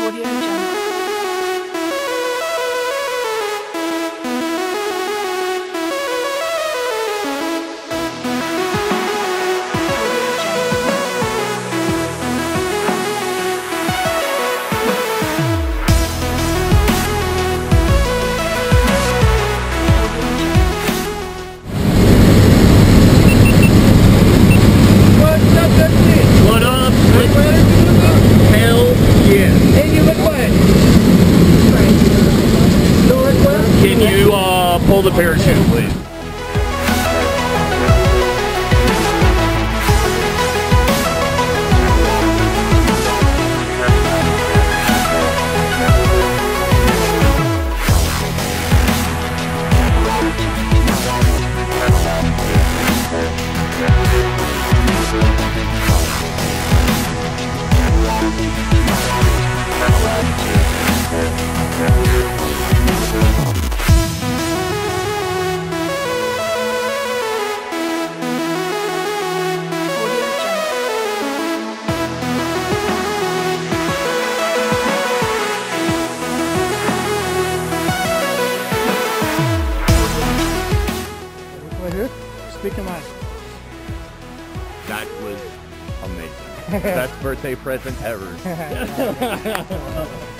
Audio Jungle. What up? Hell yeah. Hey, you look what? Can you pull the parachute, please? Right here? Speak your mind. That was amazing. Best birthday present ever.